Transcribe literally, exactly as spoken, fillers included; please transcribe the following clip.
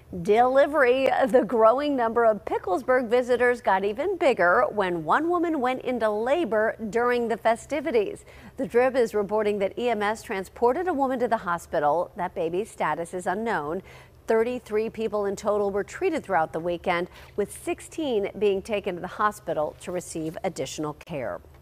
Dill-ivery, the growing number of Picklesburgh visitors got even bigger when one woman went into labor during the festivities. The Drib is reporting that E M S transported a woman to the hospital. That baby's status is unknown. thirty-three people in total were treated throughout the weekend, with sixteen being taken to the hospital to receive additional care.